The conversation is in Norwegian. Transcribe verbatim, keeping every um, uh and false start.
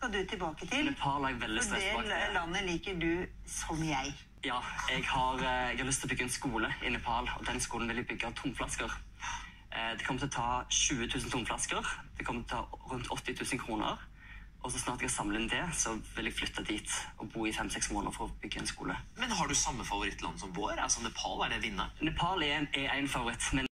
skal du tilbake til. Nepal er jeg veldig stress For det landet liker du som jeg. Ja, jeg har, jeg har lyst til å bygge en skole i Nepal, og den skolen vil jeg bygge av tomflasker. Det kommer til å ta tjue tusen tomflasker, det kommer til å ta rundt åtti tusen kroner, og så snart jeg har samlet inn det, så vil jeg flytte dit og bo i fem-seks måneder for å bygge en skole. Men har du samme favorittland som vår? Altså Nepal, er det vinner? Nepal er en, er en favoritt, men